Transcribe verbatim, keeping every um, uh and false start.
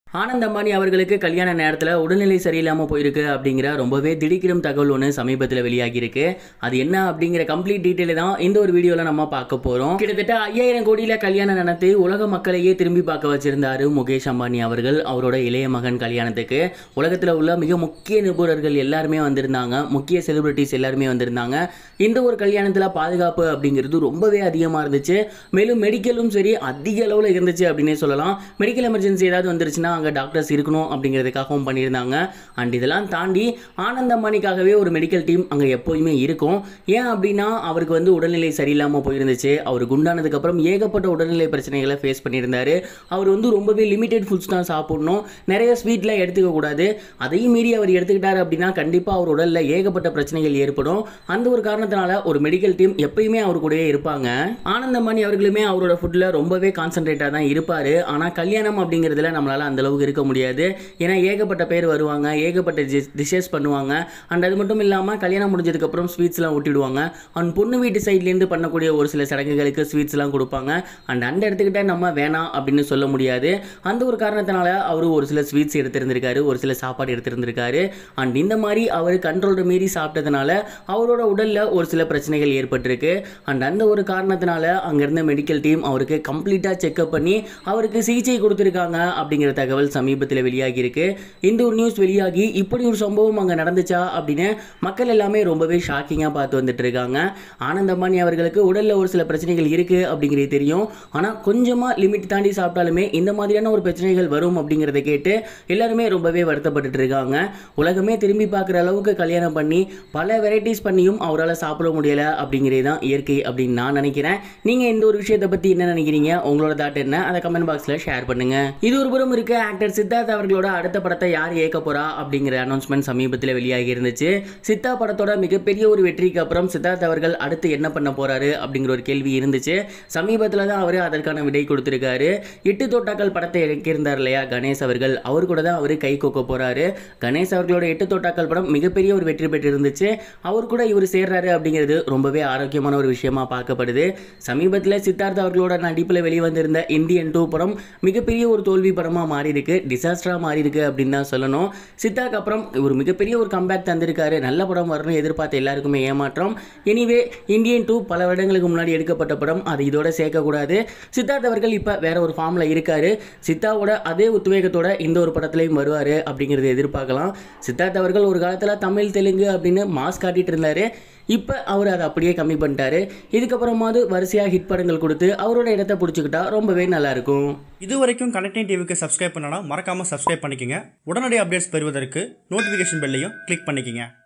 ஆனந்த் அம்பானி அவர்களுக்கு கல்யாண நேரத்தில் உடல்நிலை சரியில்லாமல் போயிருக்கு அப்படிங்கிற ரொம்பவே திடுக்கிடும் தகவல் ஒன்று சமீபத்தில் வெளியாகி இருக்கு. அது என்ன அப்படிங்கிற கம்ப்ளீட் டீட்டெயில் தான் இந்த ஒரு வீடியோவில் நம்ம பார்க்க போகிறோம். கிட்டத்தட்ட ஐயாயிரம் கோடியில் கல்யாணம் நடத்தி உலக மக்களையே திரும்பி பார்க்க வச்சிருந்தாரு முகேஷ் அம்பானி அவர்கள். அவரோட இளைய மகன் கல்யாணத்துக்கு உலகத்தில் உள்ள மிக முக்கிய நிபுணர்கள் எல்லாருமே வந்திருந்தாங்க, முக்கிய செலிபிரிட்டிஸ் எல்லாருமே வந்திருந்தாங்க. இந்த ஒரு கல்யாணத்தில் பாதுகாப்பு அப்படிங்கிறது ரொம்பவே அதிகமாக இருந்துச்சு. மேலும் மெடிக்கலும் சரி அதிக அளவில் இருந்துச்சு அப்படின்னே சொல்லலாம். மெடிக்கல் எமர்ஜென்சி ஏதாவது வந்துருச்சுன்னா அங்கே டாக்டர்ஸ் இருக்கணும் அப்படிங்கிறதுக்காகவும் பண்ணியிருந்தாங்க. அண்ட் இதெல்லாம் தாண்டி ஆனந்த் அம்பானிக்காகவே ஒரு மெடிக்கல் டீம் அங்கே எப்போயுமே இருக்கும். ஏன் அப்படின்னா அவருக்கு வந்து உடல்நிலை சரியில்லாமல் போயிருந்துச்சு. அவர் குண்டானதுக்கப்புறம் ஏகப்பட்ட உடல்நிலை பிரச்சனைகளை ஃபேஸ் பண்ணியிருந்தாரு. அவர் வந்து ரொம்பவே லிமிடெட் ஃபுட்ஸ் தான் சாப்பிடணும், நிறைய ஸ்வீட்லாம் எடுத்துக்க கூடாது. அதையும் மீறி அவர் எடுத்துக்கிட்டாரு அப்படின்னா கண்டிப்பாக அவர் உடலில் ஏகப்பட்ட பிரச்சனைகள் ஏற்படும். அந்த ஒரு காரணத்தினால ஒரு மெடிக்கல் டீம் எப்பயுமே அவர் கூடயே இருப்பாங்க. ஆனந்த் அம்பானி அவர்களுமே அவரோட ஃபுட்டில் ரொம்பவே கான்சென்ட்ரேட்டாக தான் இருப்பார். ஆனால் கல்யாணம் அப்படிங்கிறதுல நம்மளால் அந்த அளவுக்கு இருக்க முடியாது. ஏன்னா ஏகப்பட்ட பேர் வருவாங்க, ஏகப்பட்ட டிஷஸ் பண்ணுவாங்க. அண்ட் அது மட்டும் இல்லாமல் கல்யாணம் முடிஞ்சதுக்கப்புறம் ஸ்வீட்ஸ்லாம் ஊட்டிடுவாங்க. அண்ட் பொண்ணு வீட்டு சைட்லேருந்து பண்ணக்கூடிய ஒரு சில சடங்குகளுக்கு ஸ்வீட்ஸ்லாம் கொடுப்பாங்க. அண்ட் அந்த இடத்துக்கிட்ட நம்ம வேணாம் அப்படின்னு சொல்ல முடியாது. அந்த ஒரு காரணத்தினால அவர் ஒரு சில ஸ்வீட்ஸ் எடுத்திருந்திருக்காரு, ஒரு சில சாப்பாடு எடுத்திருந்திருக்காரு. அண்ட் இந்த மாதிரி அவர் கண்ட்ரோலை மீறி சாப்பிட்டதுனால அவரோட உடலில் ஒரு சில பிரச்சனைகள் ஏற்பட்டிருக்கு. அண்ட் அந்த ஒரு காரணத்தினால அங்கேருந்த மெடிக்கல் டீம் அவருக்கு கம்ப்ளீட்டாக செக்அப் பண்ணி அவருக்கு சிகிச்சை கொடுத்துருக்காங்க அப்படிங்கிற தகவல் சமீபத்தில் வெளியாகி இருக்கு. இந்த ஒரு நியூஸ் வெளியாகி இப்படி ஒரு சம்பவம் அங்கே நடந்துச்சா அப்படின்னு மக்கள் எல்லாமே ரொம்பவே ஷாக்கிங்காக பார்த்து வந்துட்டு இருக்காங்க. ஆனந்த் அம்பானி அவர்களுக்கு உடலில் ஒரு சில பிரச்சனைகள் இருக்கு அப்படிங்கிறது தெரியும். ஆனால் கொஞ்சமாக லிமிட் தாண்டி சாப்பிட்டாலுமே இந்த மாதிரியான ஒரு பிரச்சனைகள் வரும் அப்படிங்கிறத கேட்டு எல்லாருமே ரொம்பவே வருத்தப்பட்டு இருக்காங்க. உலகமே திரும்பி பார்க்குற அளவுக்கு கல்யாணம் பண்ணி பல வெரைட்டிஸ் பண்ணியும் அவரால் சாப்பிட முடியலை அப்படிங்கிறது தான் இயற்கை அப்படின்னு நான் நினைக்கிறேன். நீங்கள் இந்த ஒரு விஷயத்தை பற்றி என்ன நினைக்கிறீங்க? உங்களோட தாட் என்ன? அதை கமெண்ட் பாக்ஸில் ஷேர் பண்ணுங்க. இது ஒரு புறம் இருக்க ஆக்டர் சித்தார்த் அவர்களோட அடுத்த படத்தை யார் இயக்க போறா அப்படிங்கிற அனௌன்ஸ்மெண்ட் சமீபத்தில் வெளியாகி இருந்துச்சு. சித்தா படத்தோட மிகப்பெரிய ஒரு வெற்றிக்கு அப்புறம் சித்தார்த் அவர்கள் அடுத்து என்ன பண்ண போறாரு அப்படிங்கிற ஒரு கேள்வி இருந்துச்சு. சமீபத்தில் தான் அவர் அதற்கான விடை கொடுத்திருக்காரு. எட்டு தோட்டாக்கள் படத்தை இயக்கியிருந்தார் இல்லையா கணேஷ் அவர்கள், அவர் கூட தான் அவர் கை கோக்க போறாரு. கணேஷ் அவர்களோட எட்டு தோட்டாக்கள் படம் மிகப்பெரிய ஒரு வெற்றி பெற்று இருந்துச்சு. அவர் கூட இவர் சேர்றாரு அப்படிங்கிறது ரொம்பவே ஆரோக்கியமான ஒரு விஷயமா பார்க்கப்படுது. சமீபத்தில் சித்தார்த் அவர்களோட நடிப்பில் வெளிவந்திருந்த இந்தியன் டூ படம் மிகப்பெரிய ஒரு தோல்வி படமாக மாறி இருக்கு, டிசாஸ்டரா மாறி இருக்கு அப்படின்னு தான் சொல்லணும். சித்தார்த் அப்புறம் ஒரு மிகப்பெரிய ஒரு கம்பேக் தந்திருக்காரு. நல்ல படம் வரணும் எதிர்பார்த்த எல்லாருக்குமே ஏமாற்றம். எனிவே இந்தியன் டூ பல வருடங்களுக்கு முன்னாடி எடுக்கப்பட்ட படம், அது இதோட சேர்க்கக்கூடாது. சித்தார்த் அவர்கள் இப்போ வேற ஒரு ஃபார்ம்ல இருக்காரு. சித்தாவோட அதே உத்வேகத்தோட இந்த ஒரு படத்துலையும் வருவார் அப்படிங்கிறத எதிர்பார்க்கலாம். சித்தார்த் அவர்கள் ஒரு காலத்தில் தமிழ் தெலுங்கு அப்படின்னு மாஸ் காட்டிட்டு இருந்தாரு. இப்போ அவர் அதை அப்படியே கம்மி பண்ணிட்டாரு. இதுக்கப்புறமாவது வரிசையாக ஹிட் படங்கள் கொடுத்து அவரோட இடத்தை பிடிச்சிக்கிட்டா ரொம்பவே நல்லா இருக்கும். இது வரைக்கும் கனெக்டிங் டிவிக்கு சப்ஸ்கிரைப் பண்ணனா மறக்காம சப்ஸ்கிரைப் பண்ணிக்கங்க. உடனடி அப்டேட்ஸ் பெறுவதற்கு நோட்டிஃபிகேஷன் பெல்லையும் கிளிக் பண்ணிக்கங்க.